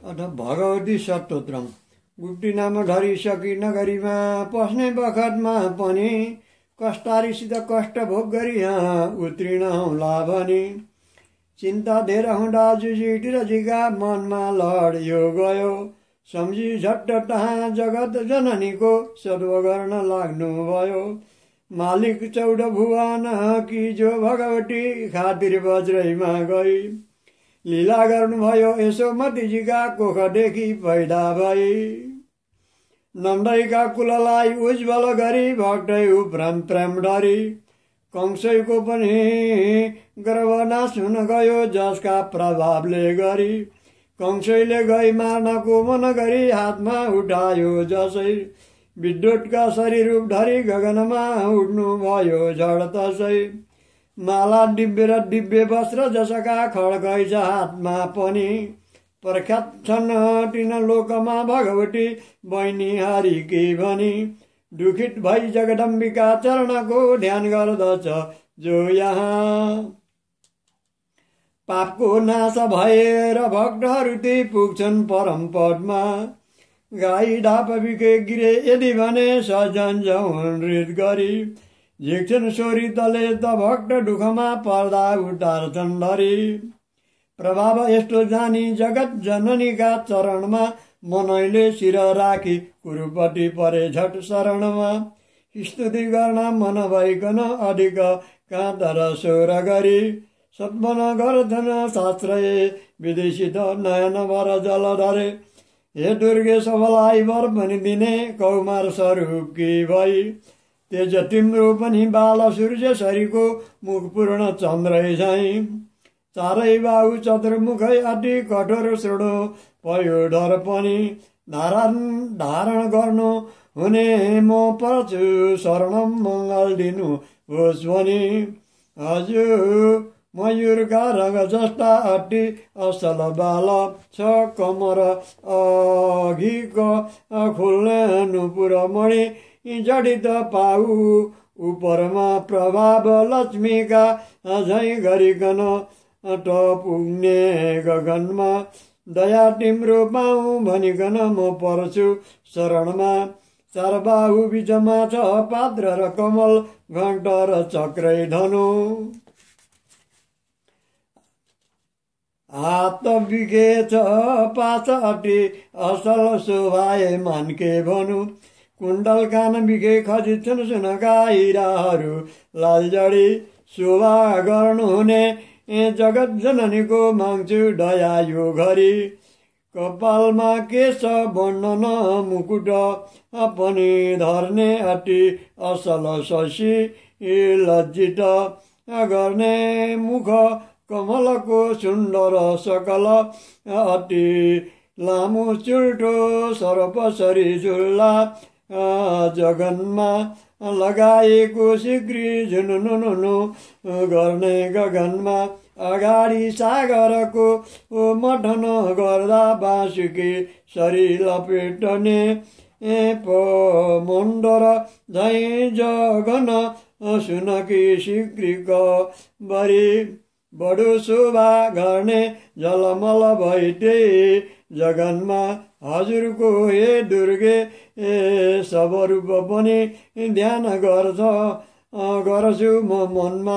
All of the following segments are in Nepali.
अथ भगवती सप्तोत्रम। गुप्ती नाम धरिसकी नगरीमा पस्ने बखतमा पनि कष्टारीसित कष्ट भोग गरी यहाँ उत्तीर्ण हौला भनी। चिन्ता धेर हुँदा जुझिटिर जिगा मनमा लड्यो गयो। सम्झी झट्ट तहाँ जगत जननीको सद्व गर्न लाग्नु भयो। मालिक 14 भुवन कि जो भगवती खातिर वज्रैमा गई। लीला गर्नुभयो यशोमतीजीका कोखदेखि पैदा भई। नन्दईका कुललाई उज्जवल गरी भक्तै उप्राम प्रेम डरी। कंसैको पनि गर्भनाश हुन गयो जसका प्रभावले गरी। कंसैले गई मार्नको मन गरी हातमा उठायो जसै। विद्युतका शरीर रूप धरी गगनमा उड्नु भयो झड तसै। माला दिव्य र दिव्य वस्त्र जसका खड्गैछ हातमा पनि। प्रख्यात छन् तीन लोकमा भगवती बहिनी हरिकी भनी। दुखित भई जगदम्बिका चरणको ध्यान गर्दछ जो यहाँ। पापको नाश भएर भक्तहरू ती पुग्छन् परम पदमा। गाई ढाप बिके गिरे यदि भने सजन जौन हृद गरी। झिक्छन् सोरी तले त भक्त दुःखमा पर्दा उतार्छन् धरी। प्रभाव यस्तो जानी जगत जननीका चरणमा मनैले शिर राखी कुरुपट्टि परे झट शरणमा। स्तुति गर्न मन भइकन अधिक काँतर स्वर गरी। सत्वन गर्छन् शास्त्र विदेशित नयन वर जल धरे। हे दुर्गे सबलाई वर पनि दिने कौमार स्वरूप कि भई। तेज तिम्रो पनि बाल सूर्य शरीको मुख पूर्ण चन्द्रै झैँ। चारै बाहु चतुर्मुखै अति कठोर सुडो भयो डर पनि। धारण गर्नु हुने म पर्छु शरणम मङ्गल दिनु होस् भनी। हजुर मयूरका रग जस्ता अति असल बाल छ कमर अघिको खुल्ने नुपुर मणि। जडित पाउ उपरमा प्रभाव लक्ष्मीका झैँ गरिकन त पुग्ने गगनमा। दया तिम्रो पाऊ भनिकन म पर्छु शरणमा। चार बाहु बिचमा छ पात्र र कमल घण्ट र चक्रै धनु। हात बिके छ पाँच अति असल शोभाए मानके भनु। कुण्डल कान बिके खजिन्छन् सुनका हिराहरू लालजडी। शोभा गर्नुहुने जगत जननीको माग्छु दया यो घरी। कपालमा केश वर्णन मुकुट पनि धर्ने अति असल शशी। लज्जित गर्ने मुख कमलको सुन्दर सकल अति लामो चुल्ठो सर्पसरी झुल्ला। जगनमा लगाएको सिक्री झुनुनुनु गर्ने गगनमा। अगाडि सागरको मठन गर्दा बाँसुकी सरी लपेट्ने। मण्डर झैँ जगन सुनकी सिक्रीक बरी। बडो शोभा गर्ने जलमल भइटे जगनमा। हजुरको हे दुर्गे स्वरूप पनि ध्यान गर्छु म मनमा।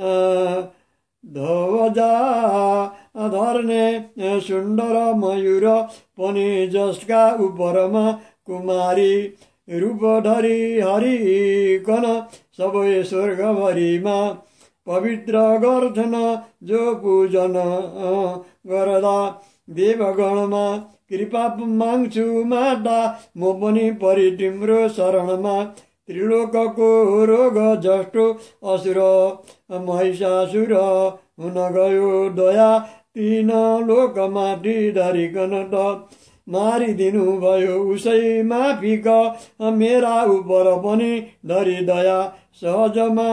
ध्वजा धर्ने सुन्दर मयूर पनि जसका उपरमा कुमारी। रूप धरी हरिकन सबै स्वर्गभरिमा। पवित्र गर्छन् जो पूजन गर्दा देवगणमा। कृपा माग्छु माता म पनि परि तिम्रो शरणमा। त्रिलोकको रोग जस्तो असुर महिषासुर हुन गयो दया। तीन लोकमाथि धरिकन त मारिदिनु भयो उसै माफिक। मेरा उपर पनि धरी दया सहजमा।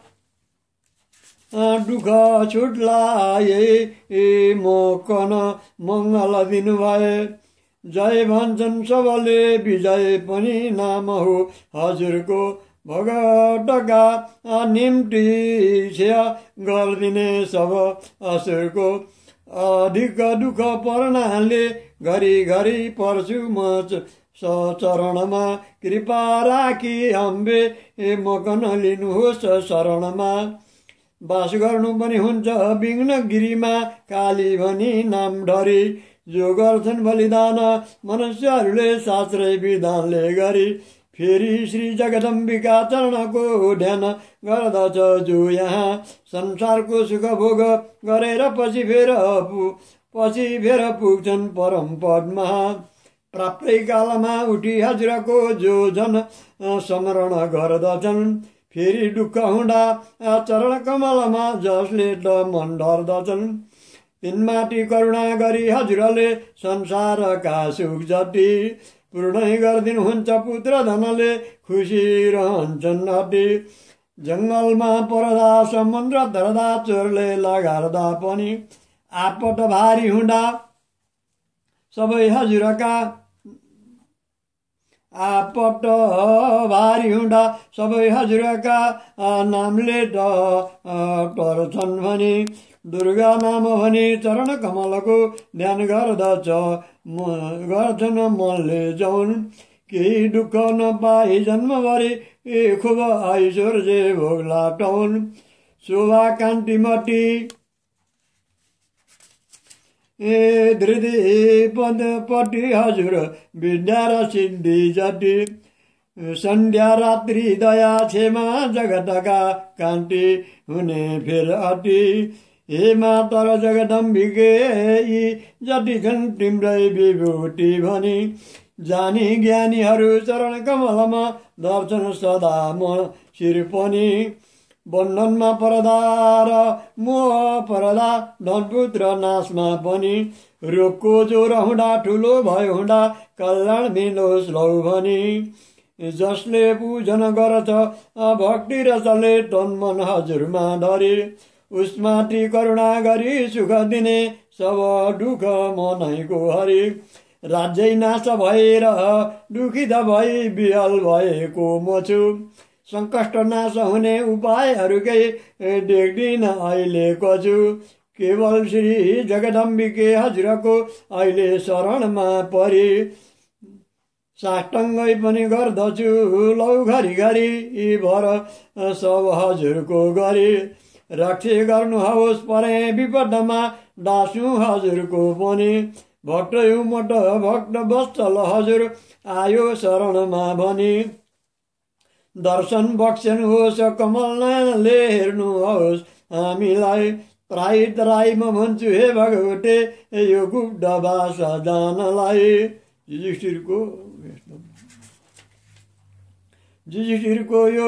दुःख छुट्लाए म कन मङ्गल दिनु भए। जय भन्छन् सबले विजय पनि नाम हो हजुरको। भगतका निम्ति सेवा गरिदिने सब असुरको। अधिक दुःख पर्नाले घरि घरि पर्छु म चरणमा कृपा राखी अम्बे मकन लिनुहोस् शरणमा बास गर्नु पनि हुन्छ विघ्न गिरीमा काली भनी नाम डरी जो गर्छन् बलिदान मनुष्यहरूले शास्त्रै विधानले गरी फेरि श्री जगदम्बिका चरणको ध्यान गर्दछ जो यहाँ संसारको सुख भोग गरेर पछि फेर पुग्छन् परम पदमा प्राप्तै कालमा उठी हजुरको जो जन स्मरण गर्दछन् फेरि दुःख हुँदा चरण कमलमा जसले त मन डर्दछन् तिनमाथि करुणा गरी हजुरले संसारका सुख जति पूर्णै गरिदिनुहुन्छ पुत्र धनले खुसी रहन्छन् अति जङ्गलमा पर्दा समुद्र धर्दा चोरले लगार्दा पनि आपत भारी हुँदा सबै हजुरका आपत भारी हुँदा सबै हजुरका नामले टर्छन् भने दुर्गा नाम भनी चरण कमलको ध्यान गर्छन् मनले जौन केही दुःख नपाई जन्मभरि खुब ऐश्वर्य भोग लाटौन् शोभा कान्तिमती धृति पदपट्टि हजुर विद्या र सिद्धि जति सन्ध्या रात्रि दया क्षमा जगतका कान्ति हुने फेर अति हे माता र जगदम्बिके यी जति छन् तिम्रै विभूति भनी जानी ज्ञानीहरू चरण कमलमा दर्शन सदा म शिर पनि बन्धनमा परदा र मोह परदा धनपुत्र नाशमा पनि रोगको ज्वरो हुँदा ठुलो भयो हुँदा कल्याण मिलोस् लौ भनी जसले पूजन गर्छ भक्ति रसले तन मन हजुरमा धरी उसमाथि करुणा गरी सुख दिने सब दुःख मनैको हरि राज्य नाश भएर दुखित भई बिहाल भएको म छु सङ्कष्ट नाश हुने उपायहरूकै देख्दिन अहिलेको छु केवल श्री जगदम्बिके हजुरको अहिले शरणमा परि साष्टाङ्गै पनि गर्दछु लौ घरि घरि यी भर सब हजुरको गरी रक्षे गर्नुहोस् परे विपदमा दासु हजुरको पनि भक्त मट भक्त वत्सल हजुर आयो शरणमा भनी दर्शन बक्सनुहोस् कमल नयनले हेर्नुहोस् हामीलाई त्राई त्राईमा भन्छु हे भगवते यो गुप्त भाषा जानलाई युधिष्ठिरको यो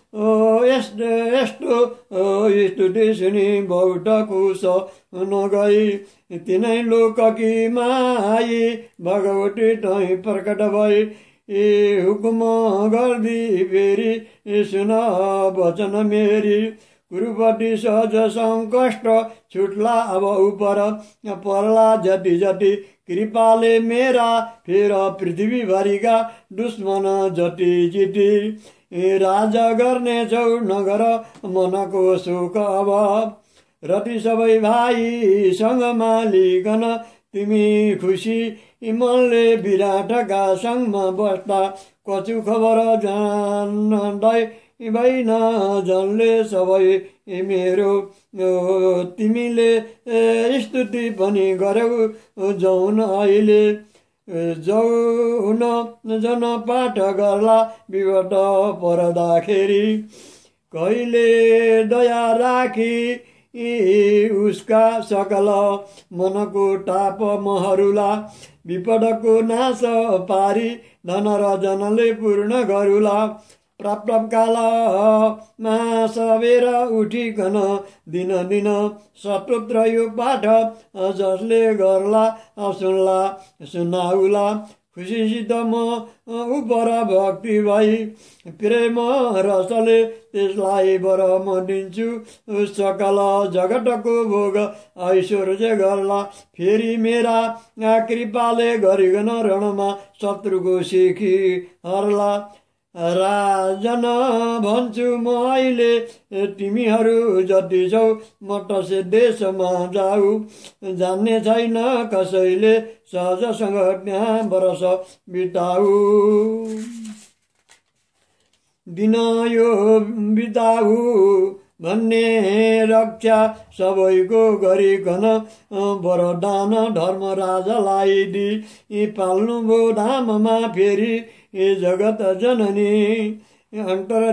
यस्तो स्तुति सुनि बहुत खुश नगई तिनै लोककी माई भगवती तै प्रकट भई हुकुम गर्दी फेरि सुन वचन मेरी कुरुपति सहज सङ्कष्ट छुट्ला अब उपर पर्ला जति जति कृपाले मेरा फेर पृथ्वीभरिका दुश्मन जति जिति राजा गर्नेछौ नगर मनको शोक अब रति सबै भाइसँग मालिकन तिमी खुसी मनले विराटका सङ्गमा बस्दा कछु खबर जान्दै भइन जनले सबै मेरो तिमीले स्तुति पनि गर्यौ जौन अहिले जौन जन पाठ गर्ला विपद पर्दाखेरि कहिले दया राखी उसका सकल मनको ताप महरूला विपदको नाश पारी धन र जनले पूर्ण गरुला प्राप्त कालमा सबेर उठिकन दिन दिन सतोत्र यो पाठ जसले गर्ला सुन्ला सुनाउला खुसीसित म उपर भक्ति भई प्रेम रसले त्यसलाई वर म दिन्छु सकल जगतको भोग ऐश्वर्य गर्ला फेरि मेरा कृपाले गरिकन रणमा शत्रुको सिखी हर्ला राजन भन्छु म अहिले तिमीहरू जति छौ म टसे देशमा जाऊ जान्ने छैन कसैले सहजसँग त्यहाँ वर्ष बिताऊ दिन यो बिताऊ भन्ने रक्षा सबैको गरिकन वरदान धर्मराजालाई दि पाल्नुभयो धाममा फेरि जगत जननी अन्तर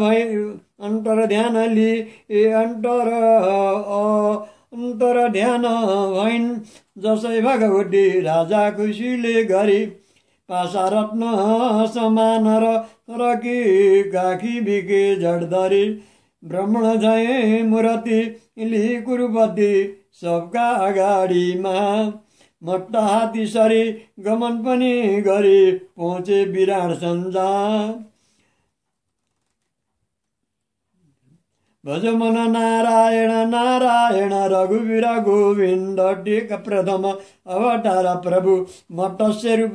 ध्यान भइन् जसै भगवती राजा खुसीले गरी पासारत्न समान र कि काखी बिके जडधरी ब्राह्मण जय मूर्ति लि कुरुपति सबका अगाडिमा मट्टा हात्ती सरी गमन पनि गरी पहुँचे विराट सन्जा भज मन नारायण नारायण रघुवीर गोविन्द टेक प्रथम अवतार प्रभु मत्स्य रूप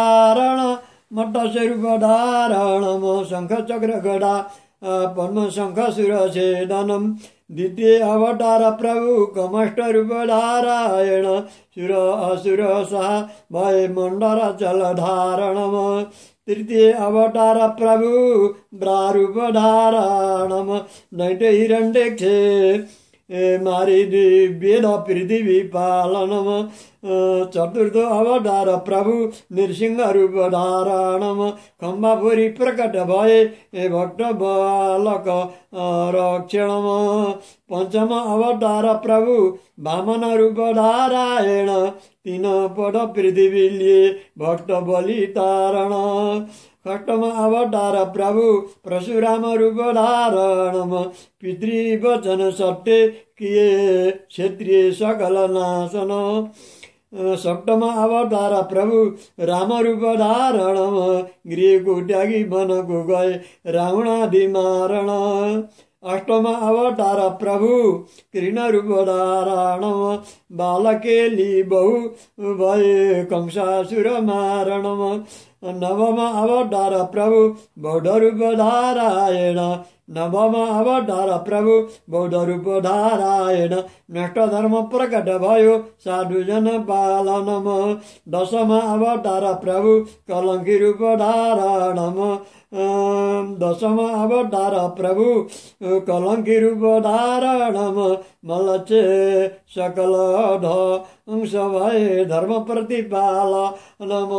धारण म शङ्ख चक्र गदा पद्म शङ्ख सुरछेदनम द्वितीय अवतार प्रभु कमष्ट रूप नारायण सुर असुर सहा भय मण्डल चल धारणम तृतीय अवतार प्रभु ब्रारूप धारणम दैत्य हिरण्यक्षे मारी वेद पृथ्वी पालनम चतुर्थ अवतार प्रभु नृसिंह रूप धारणम खम्बापुरी प्रकट भए भक्त बालक रक्षणम पंचम अवतार प्रभु वामन रूप धारायण तीन पद पृथ्वी लिए भक्त बलि तारण षष्ठम अवतार प्रभु परशुराम रूप धारणम पितृवचन सत्य किए क्षेत्रीय सकल नाशन सप्तम अवतार प्रभु राम रूप धारणम गृहको त्यागी वनको गए रावणादि मारण अष्टम अवतार प्रभु कृष्ण रूप धारणम बालकेली बहु भए कंसासुर मारणम नवम अवतार प्रभु बौद्ध रूप धारायण नवम अवतार प्रभु बौद्ध रूप धारायण नष्ट धर्म प्रकट भयो साधुजन पालनम दशम अवतार प्रभु कलङ्की रूप धारणम दशम अवतार प्रभु कलङ्की रूप धारणम मलचे सकल ध्वंस भए धर्म प्रतिपालनम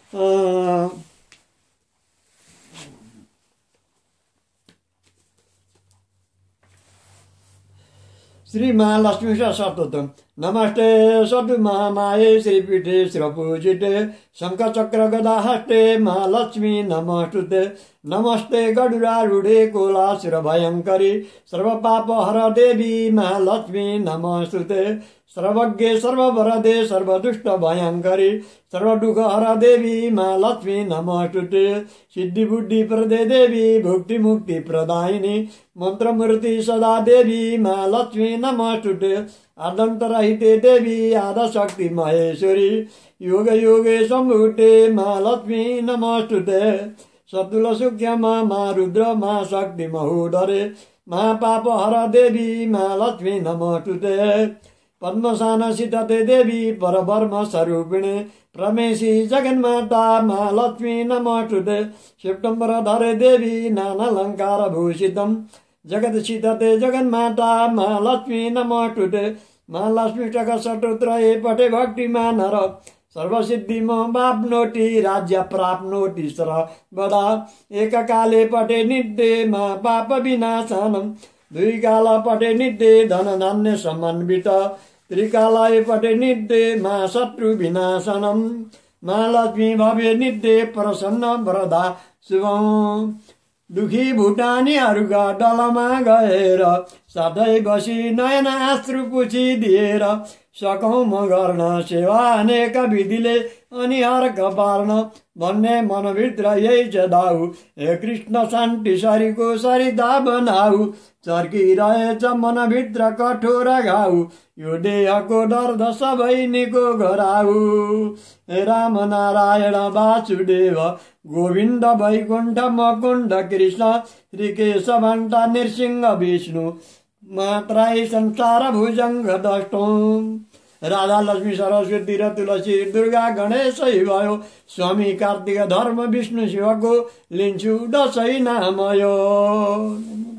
श्री महालक्ष्मी सप्तम नमस्ते सद् महामाये श्रीपीठे श्रीपूजिते शङ्ख चक्र गदा हस्ते महालक्ष्मी नमस्तुते नमस्ते गरुडारूढे कोलासुर भयङ्करी सर्वपाप हर देवी महालक्ष्मी नमस्तुते सर्वज्ञे सर्ववरदे सर्वदुष्ट भयङ्करी सर्वदुःख हर देवी महालक्ष्मी नमस्तुते सिद्धि बुद्धि प्रदे देवी भुक्ति मुक्ति प्रदायिनी मन्त्रमूर्ति सदा देवी महालक्ष्मी नमस्तुते आदन्तरहिते देवी आदशक्ति महेश्वरी योग योगे सम्भूते महालक्ष्मी नमस्तुते सतुल सूक्ष्म महारुद्र महाशक्ति महोदरे महापाप हर देवी महालक्ष्मी नमस्तुते पद्मसान सीतते देवी परब्रह्म स्वरूपिणे प्रमेशी जगन्माता महालक्ष्मी नमस्तुते सेप्टेम्बर धरे देवी नानालङ्कार भूषितम् जगत सीतते जगन्माता महालक्ष्मी नमस्तुते महालक्ष्मीष्टक षट्त्रये पठे भक्तिमान नर सर्वसिद्धिम वाप्नोति राज्य प्राप्नोति सर्वदा एककाले पठे नित्ये मा पाप विनाशनम् दुई काल पठे नित्ये धन धान्य समन्वित त्रिकालय पठे नित्ये मा शत्रु विनाशनम् महालक्ष्मी भव्य नित्ये प्रसन्न वरदा शुभम् दुखी भुटानीहरूका डलमा गएर सधैँ बसी नयन आश्रु पुछिदिएर सकौँ म गर्न सेवा अनेक विधिले अनि हर्क पार्न भन्ने मनभित्र यही छ दाउ। हे कृष्ण शान्ति सरीको सरिता बनाऊ, चर्किरहेछ मनभित्र कठोर घाउ। यो देहको दर्द सबै निको गराऊ। हे राम नारायण वासुदेव गोविन्द वैकुण्ठ मुकुन्द कृष्ण श्रीकेश भण्ट नृसिंह विष्णु मात्राई संसार भुजङ्ग दष्टौँ। राधा लक्ष्मी सरस्वती र तुलसी दुर्गा गणेश भयो, स्वामी कार्तिक धर्म विष्णु शिवको लिन्छु दशैँ नाम यो।